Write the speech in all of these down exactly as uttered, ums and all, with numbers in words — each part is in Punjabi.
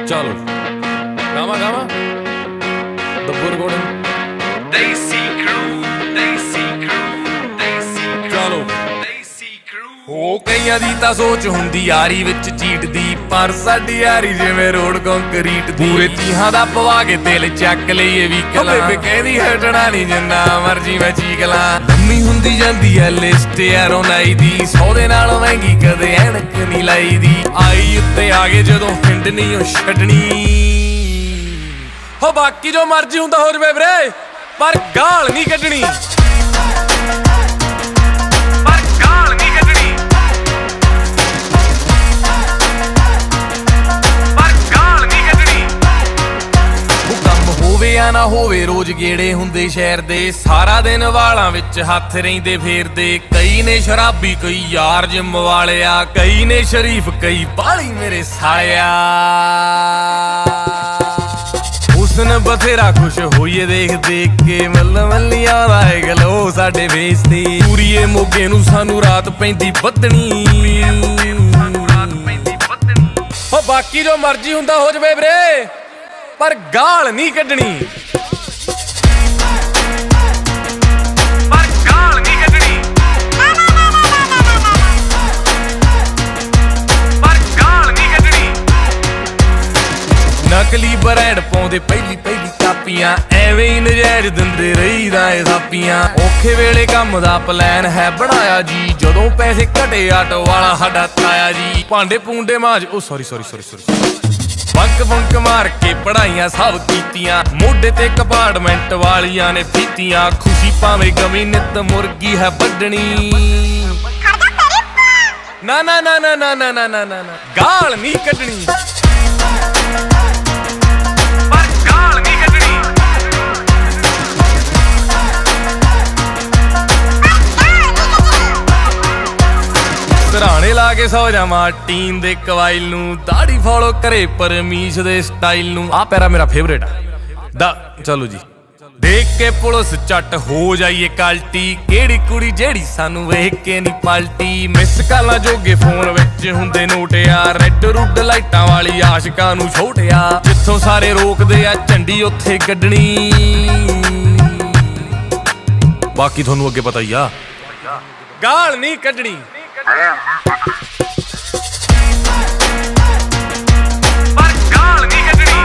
चलो गावा गावा दब्बू recording Desi Crew, Desi Crew, Desi Crew, चलो Desi Crew। ਹੋ ਕਈਆਂ ਦੀ ਤਾਂ ਸੋਚ ਹੁੰਦੀ ਯਾਰੀ ਵਿੱਚ ਚੀਟ ਦੀ, ਪਰ ਸਾਡੀ ਯਾਰੀ ਜਿਵੇਂ ਰੋਡ ਕੰਕਰੀਟ ਦੀ। ਪੂਰੇ ਤੀਹਾਂ ਦਾ ਪਵਾ ਕੇ ਦਿਲ ਚੱਕ ਲਈਏ ਵੀ ਕਲਾ, ਬੇਬੇ ਕਹਿੰਦੀ ਹਟਣਾ ਨਹੀਂ ਜਿੰਨਾ ਮਰਜੀ ਮੈਂ ਚੀਕ ਲਾਂ। ਲੰਮੀ ਹੁੰਦੀ ਜਾਂਦੀ ਐ ਲਿਸਟ ਯਾਰੋਂ ਨਾਈ ਦੀ, ਸੌ ਦੇ ਨਾਲ ਮਹਿੰਗੀ ਕਦੇ ਐਨਕ ਨਹੀਂ ਲਾਈ ਦੀ। ਆਈ ਉੱਤੇ ਆ ਗਏ ਜਦੋਂ ਹਿੰਡ ਨਹੀਂ ਉਹ ਛੱਡਣੀ, ਹੋ ਬਾਕੀ ਜੋ ਮਰਜੀ ਹੁੰਦਾ ਹੋ ਜਵੇ ਵੀਰੇ, ਪਰ ਗਾਲ ਨਹੀਂ ਕੱਢਣੀ। ਨਾ ਹੋਵੇ ਰੋਜ਼ ਗੇੜੇ ਹੁੰਦੇ ਸ਼ਹਿਰ ਦੇ, ਸਾਰਾ ਦਿਨ ਵਾਲਾਂ ਵਿੱਚ ਹੱਥ ਰਹਿੰਦੇ ਫੇਰਦੇ। ਕਈ ਨੇ ਸ਼ਰਾਬੀ ਕਈ ਯਾਰ ਜਿੰਮ ਵਾਲਿਆ, ਕਈ ਨੇ ਸ਼ਰੀਫ ਕਈ ਬਾਲੀ ਮੇਰੇ ਸਾਲਿਆ। ਹੁਸਨ ਬਥੇਰਾ ਖੁਸ਼ ਹੋਈਏ ਦੇਖ ਦੇਖ ਕੇ, ਮੱਲ ਮੱਲੀਆਂ ਦਾ ਏ ਗਲੋ ਸਾਡੇ ਫੇਸ ਤੇ। ਪੂਰੀਏ ਮੋਗੇ ਨੂੰ ਸਾਨੂੰ ਰਾਤ ਪੈਂਦੀ ਬੱਦਣੀ, ਹੋ ਬਾਕੀ ਜੋ ਮਰਜੀ ਹੁੰਦਾ ਹੋ ਜਵੇ ਵੀਰੇ, ਪਰ ਗਾਲ ਨਹੀਂ ਕੱਢਣੀ। ਪਰ ਗਾਲ ਨਹੀਂ ਕੱਢਣੀ, ਪਰ ਗਾਲ ਨਹੀਂ ਕੱਢਣੀ। ਨਕਲੀ ਬ੍ਰਾਂਡ ਪਾਉਂਦੇ ਪਹਿਲੀ ਪਹਿਲੀ ਕਾਪੀਆਂ, ਐਵੇਂ ਹੀ ਨਜਾਇਜ਼ ਦਿੰਦੇ ਰਹੀਦਾ ਏ ਥਾਪੀਆਂ। ਔਖੇ ਵੇਲੇ ਕੰਮ ਦਾ ਪਲਾਨ ਹੈ ਬਣਾਇਆ ਜੀ, ਜਦੋਂ ਪੈਸੇ ਘਟੇ ਆਟੋ ਵਾਲਾ ਸਾਡਾ ਤਾਇਆ ਜੀ। ਭਾਂਡੇ ਪੂੰਡੇ ਮਾਜ ਉਹ sorry sorry sorry sorry bunk bunk ਮਾਰ ਕੇ ਪੜਾਈਆਂ ਸਭ ਕੀਤੀਆਂ, ਮੋਢੇ ਤੇ ਕੰਪਾਰਟਮੈਂਟ ਵਾਲੀਆਂ ਨੇ ਫੀਤੀਆਂ। ਖੁਸ਼ੀ ਭਾਵੇਂ ਗਮੀ ਨਿੱਤ ਮੁਰਗੀ ਹੈ ਵੱਢਣੀ, ਨਾ ਨਾ ਨਾ ਨਾ ਨਾ ਨਾ ਨਾ ਨਾ ਨਾ ਗਾਲ ਨਹੀਂ ਕੱਢਣੀ। ਪਰ ਗਾਲ ਨਹੀਂ ਕੱਢਣੀ, ਸਰਾਣੇ ਲਾ ਕੇ ਸੌ ਜਾਵਾਂ ਟੀਨ ਦੇ ਕਵਾਇਲ ਨੂੰ, ਦਾੜੀ ਫੋਲੋ ਕਰੇ ਪਰਮੀਸ਼ ਦੇ ਸਟਾਈਲ ਨੂੰ। ਆ ਪੈਰਾ ਮੇਰਾ ਫੇਵਰੇਟ ਆ ਦਾ। ਚਲੋ ਜੀ ਦੇਖ ਕੇ ਪੁਲਿਸ ਚੱਟ ਹੋ ਜਾਈਏ ਕਲਟੀ, ਕਿਹੜੀ ਕੁੜੀ ਜਿਹੜੀ ਸਾਨੂੰ ਵੇਖ ਕੇ ਨਹੀਂ ਪਲਟੀ। ਮਿਸ ਕਾਲਾਂ ਜੋਗੇ ਫੋਨ ਵਿੱਚ ਹੁੰਦੇ ਨੋਟਿਆ, ਰੈੱਡ ਰੁੱਡ ਲਾਈਟਾਂ ਵਾਲੀ ਆਸ਼ਿਕਾਂ ਨੂੰ ਛੋਟਿਆ। ਜਿੱਥੋਂ ਸਾਰੇ ਰੋਕਦੇ ਆ ਝੰਡੀ ਉੱਥੇ ਕੱਢਣੀ, ਬਾਕੀ ਤੁਹਾਨੂੰ ਅੱਗੇ ਪਤਾ ਹੀ ਆ, ਗਾਲ ਨਹੀਂ ਕੱਢਣੀ। ਪਰ ਗਾਲ ਨਹੀਂ ਕੱਢਣੀ,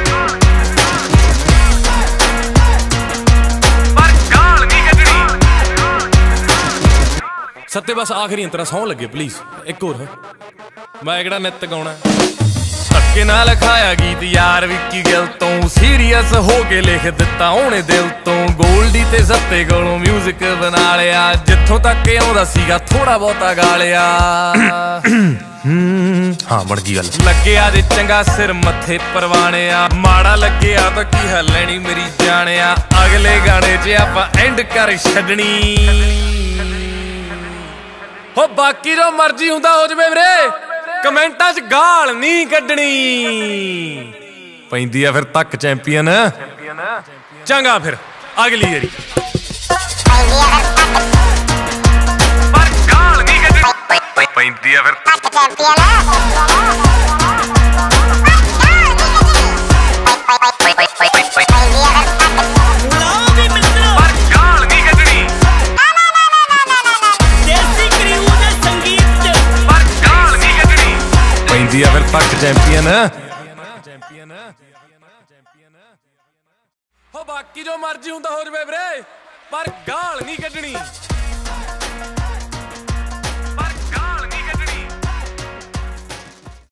ਪਰ ਗਾਲ ਨਹੀਂ ਕੱਢਣੀ। ਸੱਤੇ ਬਸ ਆਖਰੀ ਅੰਤਰਾ ਸੌਂ ਲੱਗੇ ਪਲੀਜ਼, ਇੱਕ ਹੋਰ ਮੈਂ ਕਿਹੜਾ ਨਿੱਤ ਗਾਉਣਾ। ਧੱਕੇ ਨਾਲ ਲਿਖਾਇਆ ਗੀਤ ਯਾਰ ਵਿੱਕੀ ਗਿੱਲ ਤੋਂ, ਸੀਰੀਅਸ ਹੋ ਕੇ ਲਿਖ ਦਿੱਤਾ ਉਹਨੇ ਦਿਲ ਤੋਂ। ਗੋਲਡੀ ਤੇ ਸੱਤੇ ਕੋਲੋਂ ਮਿਊਜ਼ਿਕ ਬਣਾ ਲਿਆ, ਜਿੱਥੋਂ ਤੱਕ ਆਉਂਦਾ ਸੀਗਾ ਥੋੜਾ ਬਹੁਤਾ ਗਾ ਲਿਆ। ਹਾਂ ਬਣ ਗਈ ਗੱਲ। ਲੱਗਿਆ ਜੇ ਚੰਗਾ ਸਿਰ ਮੱਥੇ ਪਰਵਾਣਿਆ, ਮਾੜਾ ਲੱਗਿਆ ਤਾਂ ਕੀ ਹੈ ਲੈਣੀ ਮੇਰੀ ਜਾਣਿਆ। ਅਗਲੇ ਗਾਣੇ 'ਚ ਆਪਾਂ ਐਂਡ ਕਰ ਛੱਡਣੀ, ਹੋ ਬਾਕੀ ਜੋ ਮਰਜੀ ਹੁੰਦਾ ਹੋ ਜਵੇ ਵੀਰੇ, ਕਮੈਂਟਾਂ 'ਚ ਗਾਲ ਨਹੀਂ ਕੱਢਣੀ। ਪੈਂਦੀ ਆ ਫਿਰ ਤੱਕ ਚੈਂਪੀਅਨ, ਚੰਗਾ ਫਿਰ ਅਗਲੀ ਵਾਰੀ। ਪਰ ਗਾਲ ਨਹੀਂ ਕੱਢਣੀ, ਪੈਂਦੀ ਆ ਫਿਰ ਤੱਕ ਚੈਂਪੀਅਨ। ਪੈਂਦੀ ਆ ਫਿਰ ਤੱਕ ਚੈਂਪੀਅਨ, ਹੋ ਬਾਕੀ ਜੋ ਮਰਜੀ ਹੁੰਦਾ ਹੋ ਜਵੇ ਵੀਰੇ, ਪਰ ਗਾਲ ਨਹੀਂ ਕੱਢਣੀ।